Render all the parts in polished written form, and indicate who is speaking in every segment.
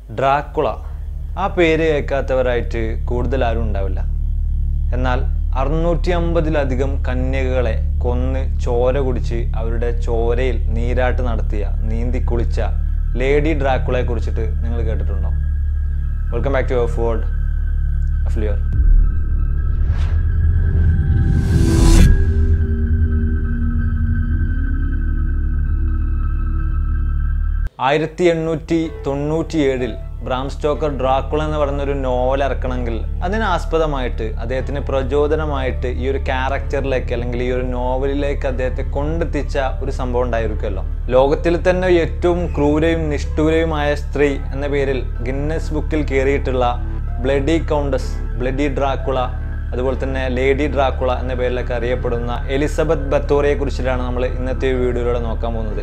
Speaker 1: Dracula ആ പേര് കേൾക്കാത്തവരായിട്ട് കൂടുതൽ ആരും ഉണ്ടാവില്ല. എന്നാൽ 650-ലധികം കന്യകകളെ കൊന്ന് ചോര കുടിച്ച് അവരുടെ ചോരയിൽ നീരാട്ട് നടത്തിയ നീന്തി കുളിച്ച ലേഡി ഡ്രാക്കുളയെ കുറിച്ചിട്ട് നിങ്ങൾ കേട്ടിട്ടുണ്ടോ? Welcome back to our food affair. 1897 Bram Stoker Dracula എന്ന് പറയുന്നൊരു നോവൽ ഇറക്കണമെങ്കിൽ അതിനാസ്പദമായിട്ട് അദ്ദേഹത്തിന് പ്രചോദനമായിട്ട് ഈ ഒരു ക്യാരക്ടറിലേക്ക് അല്ലെങ്കിൽ ഈ ഒരു നോവലിലേക്ക് അദ്ദേഹത്തെ കൊണ്ടെത്തിച്ച ഒരു സംഭവം ഉണ്ടായിരിക്കുമല്ലോ. ലോകത്തിൽ തന്നെ ഏറ്റവും ക്രൂരയും നിഷ്ഠൂരയുമായ സ്ത്രീ എന്ന പേരിൽ ഗിന്നസ് ബുക്കിൽ കയറിയിട്ടുള്ള ബ്ലഡി കൗണ്ടസ്, ബ്ലഡി ഡ്രാക്കുള, അതുപോലെ തന്നെ ലേഡി ഡ്രാക്കുള എന്ന പേരിലൊക്കെ അറിയപ്പെടുന്ന എലിസബത്ത് ബത്തോറിയെ കുറിച്ചിട്ടാണ് നമ്മൾ ഇന്നത്തെ വീഡിയോയിലൂടെ നോക്കാൻ പോകുന്നത്.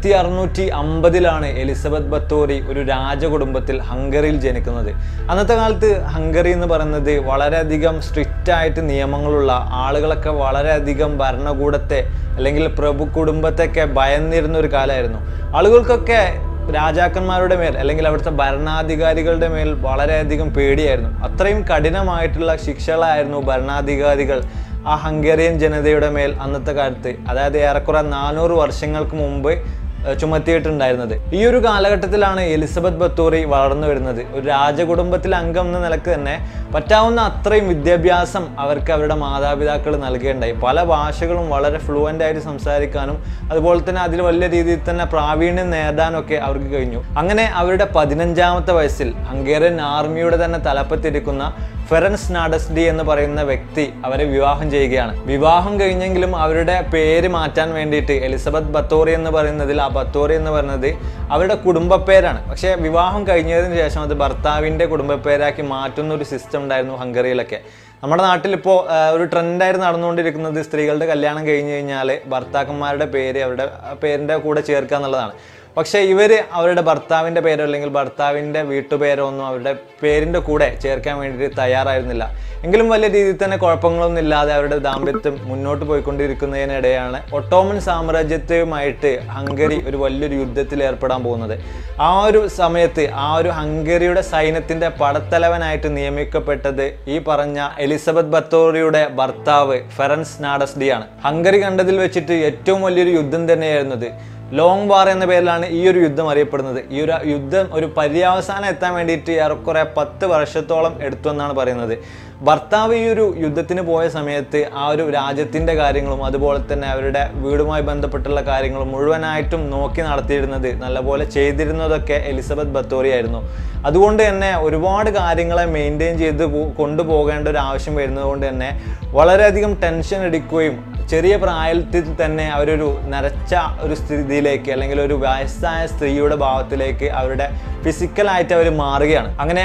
Speaker 1: 1650 എലിസബത്ത് ബത്തോറി ഒരു രാജകുടുംബത്തിൽ ഹംഗറിയിൽ ജനിക്കുന്നത്. അന്നത്തെ കാലത്ത് ഹംഗറി എന്ന് പറയുന്നത് വളരെയധികം സ്ട്രിക്റ്റ് ആയിട്ട് നിയമങ്ങളുള്ള, ആളുകളൊക്കെ വളരെയധികം ഭരണകൂടത്തെ അല്ലെങ്കിൽ പ്രഭു കുടുംബത്തെയൊക്കെ ഭയന്നിരുന്ന ഒരു കാലമായിരുന്നു. ആളുകൾക്കൊക്കെ രാജാക്കന്മാരുടെ മേൽ അല്ലെങ്കിൽ അവിടുത്തെ ഭരണാധികാരികളുടെ മേൽ വളരെയധികം പേടിയായിരുന്നു. അത്രയും കഠിനമായിട്ടുള്ള ശിക്ഷകളായിരുന്നു ഭരണാധികാരികൾ ആ ഹംഗേറിയൻ ജനതയുടെ മേൽ അന്നത്തെ കാലത്ത്, അതായത് ഏറെക്കുറെ 400 വർഷങ്ങൾക്ക് മുമ്പ് ചുമത്തിയിട്ടുണ്ടായിരുന്നത്. ഈ ഒരു കാലഘട്ടത്തിലാണ് എലിസബത്ത് ബത്തോറി വളർന്നു വരുന്നത്. ഒരു രാജകുടുംബത്തിലെ അംഗം എന്ന നിലക്ക് തന്നെ പറ്റാവുന്ന അത്രയും വിദ്യാഭ്യാസം അവർക്ക് അവരുടെ മാതാപിതാക്കൾ നൽകുകയുണ്ടായി. പല ഭാഷകളും വളരെ ഫ്ലുവൻ്റ് ആയിട്ട് സംസാരിക്കാനും അതുപോലെ തന്നെ അതിൽ വലിയ രീതിയിൽ തന്നെ പ്രാവീണ്യം നേടാനൊക്കെ അവർക്ക് കഴിഞ്ഞു. അങ്ങനെ അവരുടെ 15ാമത്തെ വയസ്സിൽ ഹംഗേറിയൻ ആർമിയുടെ തന്നെ തലപ്പത്തിരിക്കുന്ന ഫെറൻസ് നാഡസ്ഡി എന്ന് പറയുന്ന വ്യക്തി അവരെ വിവാഹം ചെയ്യുകയാണ്. വിവാഹം കഴിഞ്ഞെങ്കിലും അവരുടെ പേര് മാറ്റാൻ വേണ്ടിയിട്ട് എലിസബത്ത് ബത്തോറി എന്ന് പറയുന്നതിൽ ആ ബത്തോറി എന്ന് പറയുന്നത് അവരുടെ കുടുംബ പേരാണ്. പക്ഷേ വിവാഹം കഴിഞ്ഞതിന് ശേഷം അത് ഭർത്താവിൻ്റെ കുടുംബ പേരാക്കി മാറ്റുന്ന ഒരു സിസ്റ്റം ഉണ്ടായിരുന്നു ഹംഗറിയിലൊക്കെ. നമ്മുടെ നാട്ടിലിപ്പോൾ ഒരു ട്രെൻഡായിട്ട് നടന്നുകൊണ്ടിരിക്കുന്നത് സ്ത്രീകളുടെ കല്യാണം കഴിഞ്ഞ് കഴിഞ്ഞാൽ ഭർത്താക്കന്മാരുടെ പേര് അവരുടെ പേരിൻ്റെ കൂടെ ചേർക്കുക എന്നുള്ളതാണ്. പക്ഷേ ഇവർ അവരുടെ ഭർത്താവിൻ്റെ പേരോ അല്ലെങ്കിൽ ഭർത്താവിൻ്റെ വീട്ടുപേരോ ഒന്നും അവരുടെ പേരിൻ്റെ കൂടെ ചേർക്കാൻ വേണ്ടിയിട്ട് തയ്യാറായിരുന്നില്ല. എങ്കിലും വലിയ രീതിയിൽ തന്നെ കുഴപ്പങ്ങളൊന്നും ഇല്ലാതെ അവരുടെ ദാമ്പത്യം മുന്നോട്ട് പോയിക്കൊണ്ടിരിക്കുന്നതിനിടെയാണ് ഒട്ടോമൻ സാമ്രാജ്യത്തെയുമായിട്ട് ഹംഗറി ഒരു വലിയൊരു യുദ്ധത്തിൽ ഏർപ്പെടാൻ പോകുന്നത്. ആ ഒരു സമയത്ത് ആ ഒരു ഹംഗറിയുടെ സൈന്യത്തിൻ്റെ പടത്തലവനായിട്ട് നിയമിക്കപ്പെട്ടത് ഈ പറഞ്ഞ എലിസബത്ത് ബത്തോറിയുടെ ഭർത്താവ് ഫെറൻസ് നാഡസ്ഡിയാണ്. ഹംഗറി കണ്ടതിൽ വെച്ചിട്ട് ഏറ്റവും വലിയൊരു യുദ്ധം തന്നെയായിരുന്നത്. ലോങ് വാർ എന്ന പേരിലാണ് ഈ ഒരു യുദ്ധം അറിയപ്പെടുന്നത്. ഈ ഒരു യുദ്ധം ഒരു പര്യവസാനം എത്താൻ വേണ്ടിയിട്ട് ഏറെക്കുറെ 10 വർഷത്തോളം എടുത്തു എന്നാണ് പറയുന്നത്. ഭർത്താവ് ഈ ഒരു യുദ്ധത്തിന് പോയ സമയത്ത് ആ ഒരു രാജ്യത്തിൻ്റെ കാര്യങ്ങളും അതുപോലെ തന്നെ അവരുടെ വീടുമായി ബന്ധപ്പെട്ടുള്ള കാര്യങ്ങളും മുഴുവനായിട്ടും നോക്കി നടത്തിയിരുന്നത്, നല്ലപോലെ ചെയ്തിരുന്നതൊക്കെ എലിസബത്ത് ബത്തോറി ആയിരുന്നു. അതുകൊണ്ട് തന്നെ ഒരുപാട് കാര്യങ്ങളെ മെയിൻറ്റെയിൻ ചെയ്ത് കൊണ്ടുപോകേണ്ട ഒരു ആവശ്യം വരുന്നത് കൊണ്ട് തന്നെ വളരെയധികം ടെൻഷൻ എടുക്കുകയും ചെറിയ പ്രായത്തിൽ തന്നെ അവരൊരു നരച്ച ഒരു സ്ഥിതിയിലേക്ക് അല്ലെങ്കിൽ ഒരു വയസ്സായ സ്ത്രീയുടെ ഭാവത്തിലേക്ക് അവരുടെ ഫിസിക്കലായിട്ട് അവർ മാറുകയാണ്. അങ്ങനെ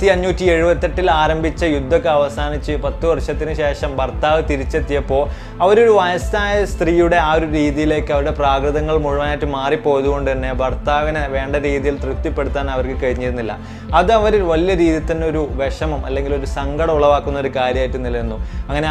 Speaker 1: 1578 ആരംഭിച്ച യുദ്ധമൊക്കെ അവസാനിച്ച് 10 വർഷത്തിന് ശേഷം ഭർത്താവ് തിരിച്ചെത്തിയപ്പോൾ അവരൊരു വയസ്സായ സ്ത്രീയുടെ ആ ഒരു രീതിയിലേക്ക് അവരുടെ പ്രാകൃതങ്ങൾ മുഴുവനായിട്ട് മാറിപ്പോയത് കൊണ്ട് തന്നെ ഭർത്താവിനെ വേണ്ട രീതിയിൽ തൃപ്തിപ്പെടുത്താൻ അവർക്ക് കഴിഞ്ഞിരുന്നില്ല. അത് അവർ വലിയ രീതിയിൽ തന്നെ ഒരു വിഷമം അല്ലെങ്കിൽ ഒരു സങ്കടം ഉളവാക്കുന്ന ഒരു കാര്യമായിട്ട് നിലനിന്നു. അങ്ങനെ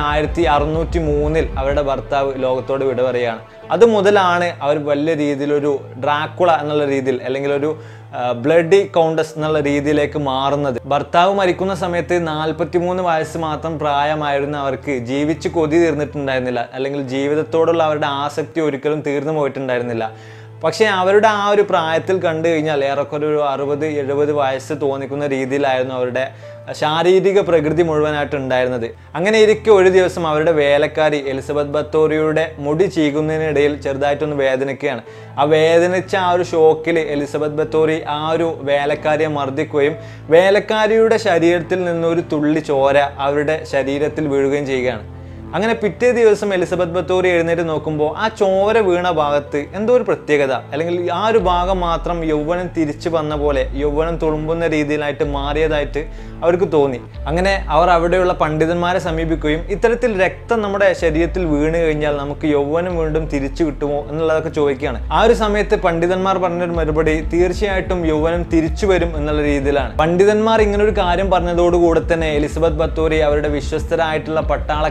Speaker 1: 1603 അവരുടെ ഭർത്താവ് ലോകത്തോട് വിട പറയുകയാണ്. അത് മുതലാണ് അവർ വലിയ രീതിയിലൊരു ഡ്രാക്കുള എന്നുള്ള രീതിയിൽ അല്ലെങ്കിൽ ഒരു ബ്ലഡി കൗണ്ടസ് എന്നുള്ള രീതിയിലേക്ക് മാറുന്നത്. ഭർത്താവ് മരിക്കുന്ന സമയത്ത് 43 വയസ്സ് മാത്രം പ്രായമായിരുന്ന അവർക്ക് ജീവിച്ച് കൊതി തീർന്നിട്ടുണ്ടായിരുന്നില്ല, അല്ലെങ്കിൽ ജീവിതത്തോടുള്ള അവരുടെ ആസക്തി ഒരിക്കലും തീർന്നു പോയിട്ടുണ്ടായിരുന്നില്ല. പക്ഷേ അവരുടെ ആ ഒരു പ്രായത്തിൽ കണ്ടു കഴിഞ്ഞാൽ ഏറെക്കുറെ ഒരു 60-70 വയസ്സ് തോന്നിക്കുന്ന രീതിയിലായിരുന്നു അവരുടെ ശാരീരിക പ്രകൃതി മുഴുവനായിട്ട് ഉണ്ടായിരുന്നത്. അങ്ങനെ ഇരിക്കെ ഒരു ദിവസം അവരുടെ വേലക്കാരി എലിസബത്ത് ബത്തോറിയുടെ മുടി ചീകുന്നതിനിടയിൽ ചെറുതായിട്ടൊന്ന് വേദനിക്കുകയാണ്. ആ വേദനിച്ച ആ ഒരു ഷോക്കിൽ എലിസബത്ത് ബത്തോറി ആ ഒരു വേലക്കാരിയെ മർദ്ദിക്കുകയും വേലക്കാരിയുടെ ശരീരത്തിൽ നിന്നൊരു തുള്ളി ചോര അവരുടെ ശരീരത്തിൽ വീഴുകയും ചെയ്യുകയാണ്. അങ്ങനെ പിറ്റേ ദിവസം എലിസബത്ത് ബത്തോറി എഴുന്നേറ്റ് നോക്കുമ്പോൾ ആ ചോര വീണ ഭാഗത്ത് എന്തോ ഒരു പ്രത്യേകത, അല്ലെങ്കിൽ ആ ഒരു ഭാഗം മാത്രം യൗവനം തിരിച്ചു വന്ന പോലെ യൗവനം തുളുമ്പുന്ന രീതിയിലായിട്ട് മാറിയതായിട്ട് അവർക്ക് തോന്നി. അങ്ങനെ അവർ അവിടെയുള്ള പണ്ഡിതന്മാരെ സമീപിക്കുകയും ഇത്തരത്തിൽ രക്തം നമ്മുടെ ശരീരത്തിൽ വീണ് കഴിഞ്ഞാൽ നമുക്ക് യൗവനം വീണ്ടും തിരിച്ചു കിട്ടുമോ എന്നുള്ളതൊക്കെ ചോദിക്കുകയാണ്. ആ ഒരു സമയത്ത് പണ്ഡിതന്മാർ പറഞ്ഞൊരു മറുപടി തീർച്ചയായിട്ടും യൗവനം തിരിച്ചു വരും എന്നുള്ള രീതിയിലാണ്. പണ്ഡിതന്മാർ ഇങ്ങനൊരു കാര്യം പറഞ്ഞതോടുകൂടെ തന്നെ എലിസബത്ത് ബത്തോറി അവരുടെ വിശ്വസ്തരായിട്ടുള്ള പട്ടാളക്കാരെ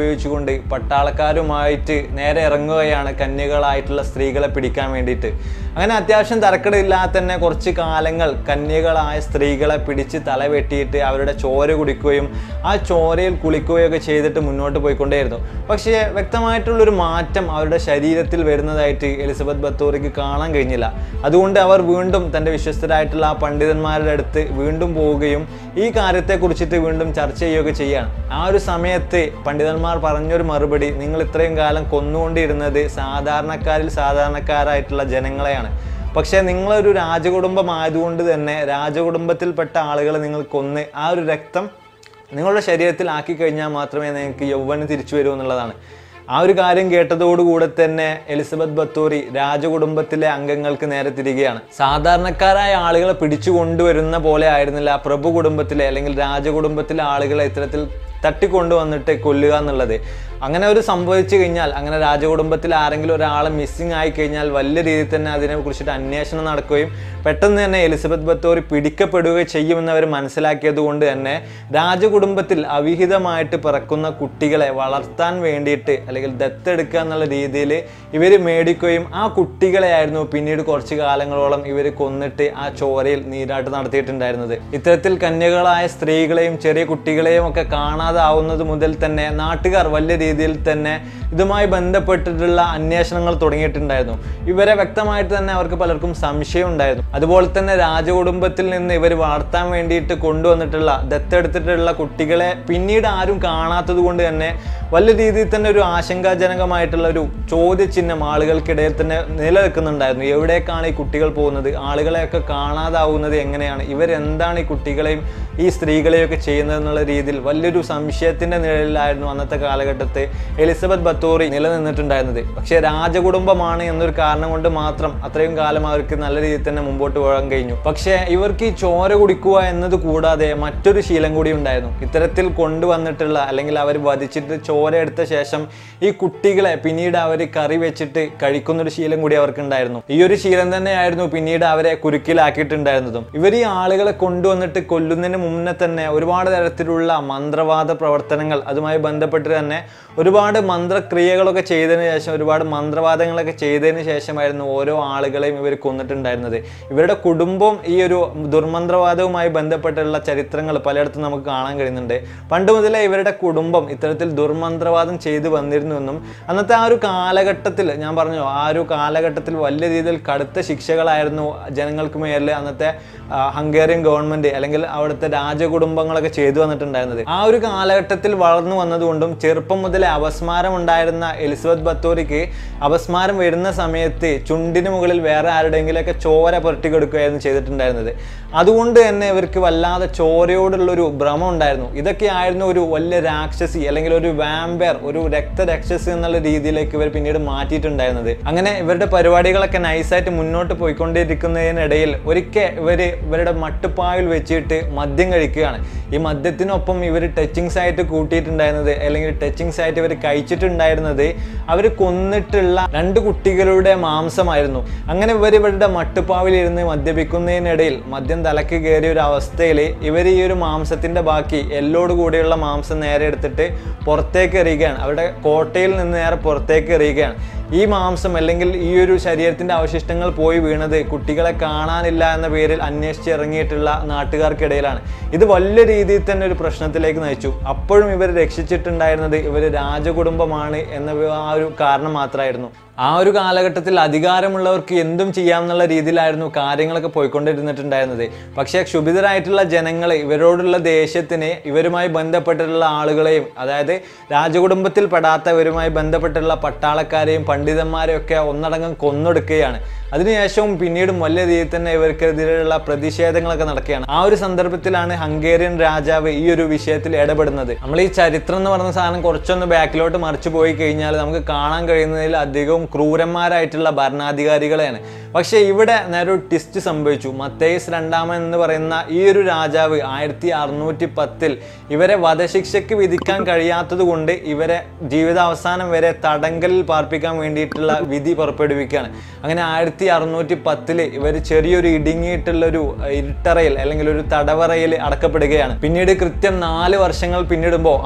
Speaker 1: ഉപയോഗിച്ചുകൊണ്ട് പട്ടാളക്കാരുമായിട്ട് നേരെ ഇറങ്ങുകയാണ് കന്യകളായിട്ടുള്ള സ്ത്രീകളെ പിടിക്കാൻ വേണ്ടിയിട്ട്. അങ്ങനെ അത്യാവശ്യം തരക്കേടില്ലാതെ തന്നെ കുറച്ച് കാലങ്ങൾ കന്യകളായ സ്ത്രീകളെ പിടിച്ച് തല വെട്ടിയിട്ട് അവരുടെ ചോര കുടിക്കുകയും ആ ചോരയിൽ കുളിക്കുകയൊക്കെ ചെയ്തിട്ട് മുന്നോട്ട് പോയിക്കൊണ്ടേയിരുന്നു. പക്ഷേ വ്യക്തമായിട്ടുള്ളൊരു മാറ്റം അവരുടെ ശരീരത്തിൽ വരുന്നതായിട്ട് എലിസബത്ത് ബത്തോറിക്ക് കാണാൻ കഴിഞ്ഞില്ല. അതുകൊണ്ട് അവർ വീണ്ടും തൻ്റെ വിശ്വസ്തരായിട്ടുള്ള ആ പണ്ഡിതന്മാരുടെ അടുത്ത് വീണ്ടും പോവുകയും ഈ കാര്യത്തെക്കുറിച്ചിട്ട് വീണ്ടും ചർച്ച ചെയ്യുകയൊക്കെ ചെയ്യുകയാണ്. ആ ഒരു സമയത്ത് പണ്ഡിതന്മാർ പറഞ്ഞൊരു മറുപടി, നിങ്ങൾ ഇത്രയും കാലം കൊന്നുകൊണ്ടിരുന്നത് സാധാരണക്കാരിൽ സാധാരണക്കാരായിട്ടുള്ള ജനങ്ങളെയാണ്. പക്ഷേ നിങ്ങളൊരു രാജകുടുംബം ആയതുകൊണ്ട് തന്നെ രാജകുടുംബത്തിൽപ്പെട്ട ആളുകളെ നിങ്ങൾ കൊന്ന് ആ ഒരു രക്തം നിങ്ങളുടെ ശരീരത്തിൽ ആക്കി കഴിഞ്ഞാൽ മാത്രമേ നിങ്ങൾക്ക് യൗവനം തിരിച്ചു വരൂ എന്നുള്ളതാണ്. ആ ഒരു കാര്യം കേട്ടതോടുകൂടെ തന്നെ എലിസബത്ത് ബത്തോറി രാജകുടുംബത്തിലെ അംഗങ്ങൾക്ക് നേരെ തിരികെയാണ്. സാധാരണക്കാരായ ആളുകളെ പിടിച്ചു കൊണ്ടുവരുന്ന പോലെ ആയിരുന്നില്ല പ്രഭു കുടുംബത്തിലെ അല്ലെങ്കിൽ രാജകുടുംബത്തിലെ ആളുകളെ ഇത്തരത്തിൽ തട്ടിക്കൊണ്ടുവന്നിട്ട് കൊല്ലുക എന്നുള്ളത്. അങ്ങനെ ഒരു സംഭവിച്ചു കഴിഞ്ഞാൽ, അങ്ങനെ രാജകുടുംബത്തിൽ ആരെങ്കിലും ഒരാളെ മിസ്സിങ് ആയി കഴിഞ്ഞാൽ വലിയ രീതിയിൽ തന്നെ അതിനെക്കുറിച്ചിട്ട് അന്വേഷണം നടക്കുകയും പെട്ടെന്ന് തന്നെ എലിസബത്ത് ബത്തോറി പിടിക്കപ്പെടുകയും ചെയ്യുമെന്ന് അവർ മനസ്സിലാക്കിയത് കൊണ്ട് തന്നെ രാജകുടുംബത്തിൽ അവിഹിതമായിട്ട് പിറക്കുന്ന കുട്ടികളെ വളർത്താൻ വേണ്ടിയിട്ട് അല്ലെങ്കിൽ ദത്തെടുക്കുക എന്നുള്ള രീതിയിൽ ഇവർ മേടിക്കുകയും ആ കുട്ടികളെ ആയിരുന്നു പിന്നീട് കുറച്ച് കാലങ്ങളോളം ഇവർ കൊന്നിട്ട് ആ ചോരയിൽ നീരാട്ട് നടത്തിയിട്ടുണ്ടായിരുന്നത്. ഇത്തരത്തിൽ കന്യകളായ സ്ത്രീകളെയും ചെറിയ കുട്ടികളെയും ഒക്കെ കാണാതാവുന്നത് മുതൽ തന്നെ നാട്ടുകാർ വലിയ രീതിയിൽ തന്നെ ഇതുമായി ബന്ധപ്പെട്ടിട്ടുള്ള അന്വേഷണങ്ങൾ തുടങ്ങിയിട്ടുണ്ടായിരുന്നു. ഇവരെ വ്യക്തമായിട്ട് തന്നെ അവർക്ക് പലർക്കും സംശയം ഉണ്ടായിരുന്നു. അതുപോലെ തന്നെ രാജകുടുംബത്തിൽ നിന്ന് ഇവർ വളർത്താൻ വേണ്ടിയിട്ട് കൊണ്ടുവന്നിട്ടുള്ള ദത്തെടുത്തിട്ടുള്ള കുട്ടികളെ പിന്നീട് ആരും കാണാത്തത് കൊണ്ട് തന്നെ വലിയ രീതിയിൽ തന്നെ ഒരു ആശങ്കാജനകമായിട്ടുള്ള ഒരു ചോദ്യചിഹ്നം ആളുകൾക്കിടയിൽ തന്നെ നിലനിൽക്കുന്നുണ്ടായിരുന്നു. എവിടേക്കാണ് ഈ കുട്ടികൾ പോകുന്നത്, ആളുകളെയൊക്കെ കാണാതാവുന്നത് എങ്ങനെയാണ്, ഇവരെന്താണ് ഈ കുട്ടികളെയും ഈ സ്ത്രീകളെയൊക്കെ ചെയ്യുന്നത് എന്നുള്ള രീതിയിൽ വലിയൊരു സംശയത്തിന്റെ നിഴലിലായിരുന്നു അന്നത്തെ കാലഘട്ടത്തെ എലിസബത്ത് ബത്തോറി നിലനിന്നിട്ടുണ്ടായിരുന്നത്. പക്ഷേ രാജകുടുംബമാണ് എന്നൊരു കാരണം കൊണ്ട് മാത്രം അത്രയും കാലം അവർക്ക് നല്ല രീതിയിൽ തന്നെ മുമ്പോട്ട് പോകാൻ കഴിഞ്ഞു. പക്ഷേ ഇവർക്ക് ഈ ചോര കുടിക്കുക എന്നത് കൂടാതെ മറ്റൊരു ശീലം കൂടി ഉണ്ടായിരുന്നു. ഇത്തരത്തിൽ കൊണ്ടുവന്നിട്ടുള്ള അല്ലെങ്കിൽ അവർ വധിച്ചിട്ട് ചോര എടുത്ത ശേഷം ഈ കുട്ടികളെ പിന്നീട് അവർ കറി വെച്ചിട്ട് കഴിക്കുന്നൊരു ശീലം കൂടി അവർക്കുണ്ടായിരുന്നു. ഈ ഒരു ശീലം തന്നെയായിരുന്നു പിന്നീട് അവരെ കുരുക്കിലാക്കിയിട്ടുണ്ടായിരുന്നതും. ഇവർ ഈ ആളുകളെ കൊണ്ടുവന്നിട്ട് കൊല്ലുന്നതിന് മുന്നേ തന്നെ ഒരുപാട് തരത്തിലുള്ള മന്ത്രവാദ പ്രവർത്തനങ്ങൾ അതുമായി ബന്ധപ്പെട്ട് തന്നെ ഒരുപാട് മന്ത്രക്രിയകളൊക്കെ ചെയ്തതിന് ശേഷം ഒരുപാട് മന്ത്രവാദങ്ങളൊക്കെ ചെയ്തതിന് ശേഷമായിരുന്നു ഓരോ ആളുകളെയും ഇവർ കൊന്നിട്ടുണ്ടായിരുന്നത്. ഇവരുടെ കുടുംബം ഈ ഒരു ദുർമന്ത്രവാദവുമായി ബന്ധപ്പെട്ടുള്ള ചരിത്രങ്ങൾ പലയിടത്തും നമുക്ക് കാണാൻ കഴിയുന്നുണ്ട്. പണ്ട് മുതലേ ഇവരുടെ കുടുംബം ഇത്തരത്തിൽ ദുർമന്ത്രവാദം ചെയ്തു വന്നിരുന്നുവെന്നും അന്നത്തെ ആ ഒരു കാലഘട്ടത്തിൽ ഞാൻ പറഞ്ഞു ആ ഒരു കാലഘട്ടത്തിൽ വലിയ രീതിയിൽ കടുത്ത ശിക്ഷകളായിരുന്നു ജനങ്ങൾക്ക് മേലിൽ അന്നത്തെ ഹംഗേറിയൻ ഗവൺമെന്റ് അല്ലെങ്കിൽ അവിടുത്തെ രാജകുടുംബങ്ങളൊക്കെ ചെയ്തു വന്നിട്ടുണ്ടായിരുന്നത്. ആ ഒരു കാലഘട്ടത്തിൽ വളർന്നു വന്നതുകൊണ്ടും ചെറുപ്പം മുതലേ അപസ്മാരം ഉണ്ടായിരുന്ന എലിസബത്ത് ബത്തോറിക്ക് അപസ്മാരം വരുന്ന സമയത്ത് ചുണ്ടിന് മുകളിൽ വേറെ ആരുടെയെങ്കിലൊക്കെ ചോര പുരട്ടി കൊടുക്കുകയായിരുന്നു ചെയ്തിട്ടുണ്ടായിരുന്നത്. അതുകൊണ്ട് തന്നെ ഇവർക്ക് വല്ലാതെ ചോരയോടുള്ളൊരു ഭ്രമം ഉണ്ടായിരുന്നു. ഇതൊക്കെയായിരുന്നു ഒരു വലിയ രാക്ഷസി അല്ലെങ്കിൽ ഒരു വാമ്പയർ, ഒരു രക്തരാക്ഷസി എന്നുള്ള രീതിയിലേക്ക് ഇവർ പിന്നീട് മാറ്റിയിട്ടുണ്ടായിരുന്നത്. അങ്ങനെ ഇവരുടെ പരിപാടികളൊക്കെ നൈസായിട്ട് മുന്നോട്ട് പോയിക്കൊണ്ടിരിക്കുന്നതിനിടയിൽ ഒരിക്കൽ ഇവരുടെ മട്ടുപ്പാവിൽ വെച്ചിട്ട് മദ്യം കഴിക്കുകയാണ്. ഈ മദ്യത്തിനൊപ്പം ഇവർ ടച്ചിങ്സ് ആയിട്ട് കൂട്ടിയിട്ടുണ്ടായിരുന്നത് അല്ലെങ്കിൽ ടച്ചിങ്സ് ആയിട്ട് ഇവർ കഴിച്ചിട്ടുണ്ടായിരുന്നത് അവർ കൊന്നിട്ടുള്ള 2 കുട്ടികളുടെ മാംസമായിരുന്നു. അങ്ങനെ ഇവരുടെ മട്ടുപ്പാവിലിരുന്ന് മദ്യപിക്കുന്നതിനിടയിൽ മദ്യം തലക്ക് കയറിയ ഒരു അവസ്ഥയിൽ ഇവർ ഈ ഒരു മാംസത്തിന്റെ ബാക്കി എല്ലോട് കൂടിയുള്ള മാംസം നേരെ എടുത്തിട്ട് പുറത്തേക്ക് എറിയുകയാണ്. അവരുടെ കോട്ടയിൽ നിന്ന് നേരെ പുറത്തേക്ക് എറിയുകയാണ്. ഈ മാംസം അല്ലെങ്കിൽ ഈ ഒരു ശരീരത്തിന്റെ അവശിഷ്ടങ്ങൾ പോയി വീണത് കുട്ടികളെ കാണാനില്ല എന്ന പേരിൽ അന്വേഷിച്ച് ഇറങ്ങിയിട്ടുള്ള നാട്ടുകാർക്കിടയിലാണ്. ഇത് വലിയ രീതിയിൽ തന്നെ ഒരു പ്രശ്നത്തിലേക്ക് നയിച്ചു. അപ്പോഴും ഇവർ രക്ഷിച്ചിട്ടുണ്ടായിരുന്നത് ഇവർ രാജകുടുംബമാണ് എന്ന ആ ഒരു കാരണം മാത്രമായിരുന്നു. ആ ഒരു കാലഘട്ടത്തിൽ അധികാരമുള്ളവർക്ക് എന്തും ചെയ്യാമെന്നുള്ള രീതിയിലായിരുന്നു കാര്യങ്ങളൊക്കെ പോയിക്കൊണ്ടിരുന്നിട്ടുണ്ടായിരുന്നത്. പക്ഷേ ക്ഷുഭിതരായിട്ടുള്ള ജനങ്ങൾ ഇവരോടുള്ള ദേഷ്യത്തിന് ഇവരുമായി ബന്ധപ്പെട്ടിട്ടുള്ള ആളുകളെയും അതായത് രാജകുടുംബത്തിൽ പെടാത്തവരുമായി ബന്ധപ്പെട്ടുള്ള പട്ടാളക്കാരെയും പണ്ഡിതന്മാരെയും ഒക്കെ ഒന്നടങ്കം കൊന്നൊടുക്കുകയാണ്. അതിനുശേഷവും പിന്നീടും വലിയ രീതിയിൽ തന്നെ ഇവർക്കെതിരെയുള്ള പ്രതിഷേധങ്ങളൊക്കെ നടക്കുകയാണ്. ആ ഒരു സന്ദർഭത്തിലാണ് ഹംഗേറിയൻ രാജാവ് ഈ ഒരു വിഷയത്തിൽ ഇടപെടുന്നത്. നമ്മൾ ഈ ചരിത്രം എന്ന് പറയുന്ന സാധനം കുറച്ചൊന്ന് ബാക്കിലോട്ട് മറിച്ചു പോയി കഴിഞ്ഞാൽ നമുക്ക് കാണാൻ കഴിയുന്നതിൽ അധികവും ഏറ്റവും ക്രൂരന്മാരായിട്ടുള്ള ഭരണാധികാരികളെയാണ്. പക്ഷേ ഇവിടെ നേരൊരു ട്വിസ്റ്റ് സംഭവിച്ചു. മത്തേയൂസ് രണ്ടാമൻ എന്ന് പറയുന്ന ഈ ഒരു രാജാവ് 1610 ഇവരെ വധശിക്ഷയ്ക്ക് വിധിക്കാൻ കഴിയാത്തത് കൊണ്ട് ഇവരെ ജീവിതാവസാനം വരെ തടങ്കലിൽ പാർപ്പിക്കാൻ വേണ്ടിയിട്ടുള്ള വിധി പുറപ്പെടുവിക്കുകയാണ്. അങ്ങനെ 1610 ഇവർ ചെറിയൊരു ഇടുങ്ങിയിട്ടുള്ളൊരു ഇരുട്ടറയിൽ അല്ലെങ്കിൽ ഒരു തടവറയിൽ അടക്കപ്പെടുകയാണ്. പിന്നീട് കൃത്യം 4 വർഷങ്ങൾ പിന്നിടുമ്പോൾ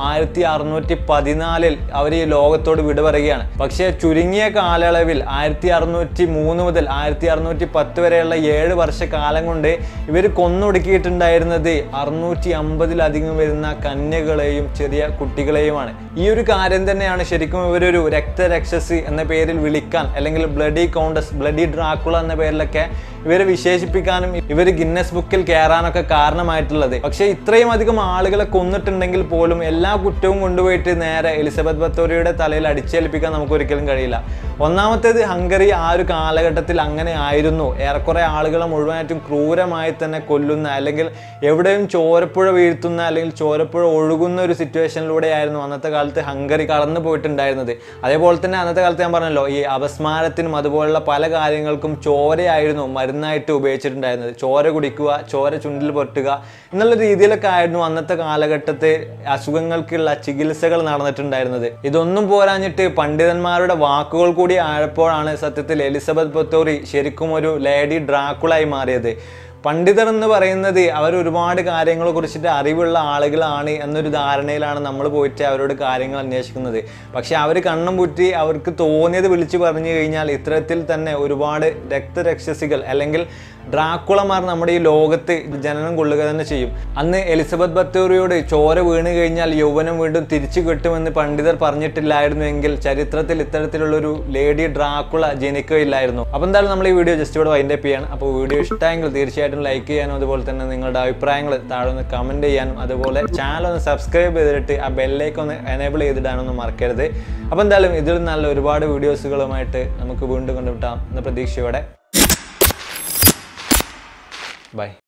Speaker 1: 1614 അവർ ഈ ലോകത്തോട് വിട പറയുകയാണ്. പക്ഷേ ചുരുങ്ങിയ കാലയളവിൽ 1603 മുതൽ 1610 വരെയുള്ള 7 വർഷ കാലം കൊണ്ട് ഇവർ കൊന്നൊടുക്കിയിട്ടുണ്ടായിരുന്നത് 650-ലധികം വരുന്ന കന്യകളെയും ചെറിയ കുട്ടികളെയുമാണ്. ഈ ഒരു കാര്യം തന്നെയാണ് ശരിക്കും ഇവരൊരു രക്തരക്ഷസ് എന്ന പേരിൽ വിളിക്കാൻ, അല്ലെങ്കിൽ ബ്ലഡി കൗണ്ടസ്, ബ്ലഡി ഡ്രാക്കുള എന്ന പേരിലൊക്കെ ഇവരെ വിശേഷിപ്പിക്കാനും ഇവർ ഗിന്നസ് ബുക്കിൽ കയറാനൊക്കെ കാരണമായിട്ടുള്ളത്. പക്ഷേ ഇത്രയും അധികം ആളുകളെ കൊന്നിട്ടുണ്ടെങ്കിൽ പോലും എല്ലാ കുറ്റവും കൊണ്ടുപോയിട്ട് നേരെ എലിസബത്ത് ബത്തോറിയുടെ തലയിൽ അടിച്ചേൽപ്പിക്കാൻ നമുക്ക് ഒരിക്കലും കഴിയില്ല. ഒന്നാമത്തേത്, ഹംഗറി ആ ഒരു കാലഘട്ടത്തിൽ അങ്ങനെ ആയിരുന്നു. ഏറെക്കുറെ ആളുകളെ മുഴുവനായിട്ടും ക്രൂരമായി തന്നെ കൊല്ലുന്ന, അല്ലെങ്കിൽ എവിടെയും ചോരപ്പുഴ വീഴ്ത്തുന്ന, അല്ലെങ്കിൽ ചോരപ്പുഴ ഒഴുകുന്ന ഒരു സിറ്റുവേഷനിലൂടെയായിരുന്നു അന്നത്തെ കാലത്ത് ഹംഗറി കടന്നു പോയിട്ടുണ്ടായിരുന്നത്. അതേപോലെ തന്നെ അന്നത്തെ കാലത്ത് ഞാൻ പറഞ്ഞല്ലോ, ഈ അപസ്മാരത്തിനും അതുപോലുള്ള പല കാര്യങ്ങൾക്കും ചോരയായിരുന്നു മരുന്നായിട്ട് ഉപയോഗിച്ചിട്ടുണ്ടായിരുന്നത്. ചോര കുടിക്കുക, ചോര ചുണ്ടിൽ പൊട്ടുക എന്നുള്ള രീതിയിലൊക്കെ ആയിരുന്നു അന്നത്തെ കാലഘട്ടത്തെ അസുഖങ്ങൾക്കുള്ള ചികിത്സകൾ നടന്നിട്ടുണ്ടായിരുന്നത്. ഇതൊന്നും പോരാഞ്ഞിട്ട് പണ്ഡിതന്മാരുടെ വാക്കുകൾ കൂടി ആയപ്പോഴാണ് സത്യത്തിൽ എലിസബത്ത് ബത്തോറി ശരിക്കും ഒരു ലേഡി ഡ്രാക്കുളായി മാറിയത്. പണ്ഡിതർ എന്ന് പറയുന്നത് അവർ ഒരുപാട് കാര്യങ്ങളെ കുറിച്ചിട്ട് അറിവുള്ള ആളുകളാണ് എന്നൊരു ധാരണയിലാണ് നമ്മൾ പോയിട്ട് അവരോട് കാര്യങ്ങൾ അന്വേഷിക്കുന്നത്. പക്ഷെ അവർ കണ്ണും പൂറ്റി അവർക്ക് തോന്നിയത് വിളിച്ചു പറഞ്ഞു കഴിഞ്ഞാൽ ഇത്തരത്തിൽ തന്നെ ഒരുപാട് രക്തരക്ഷസികൾ അല്ലെങ്കിൽ ഡ്രാക്കുളമാർ നമ്മുടെ ഈ ലോകത്ത് ജനനം കൊള്ളുക തന്നെ ചെയ്യും. അന്ന് എലിസബത്ത് ബത്തോറിയോട് ചോര വീണ് കഴിഞ്ഞാൽ യൗവനം വീണ്ടും തിരിച്ചു കിട്ടുമെന്ന് പണ്ഡിതർ പറഞ്ഞിട്ടില്ലായിരുന്നുവെങ്കിൽ ചരിത്രത്തിൽ ഇത്തരത്തിലുള്ളൊരു ലേഡി ഡ്രാക്കുള ജനിക്കുകയില്ലായിരുന്നു. അപ്പോൾ എന്തായാലും നമ്മൾ ഈ വീഡിയോ ജസ്റ്റ് ഇവിടെ വൈൻഡപ്പ് ചെയ്യണം. അപ്പോൾ വീഡിയോ ഇഷ്ടമെങ്കിൽ തീർച്ചയായിട്ടും ലൈക്ക് ചെയ്യാനും അതുപോലെ തന്നെ നിങ്ങളുടെ അഭിപ്രായങ്ങൾ താഴെ ഒന്ന് കമൻറ്റ് ചെയ്യാനും അതുപോലെ ചാനൽ ഒന്ന് സബ്സ്ക്രൈബ് ചെയ്തിട്ട് ആ ബെല്ലേക്ക് ഒന്ന് എനേബിൾ ചെയ്തിടാനൊന്നും മറക്കരുത്. അപ്പോൾ എന്തായാലും ഇതിൽ നല്ല ഒരുപാട് വീഡിയോസുകളുമായിട്ട് നമുക്ക് വീണ്ടും കണ്ടുമുട്ടാം എന്ന പ്രതീക്ഷയോടെ. Bye.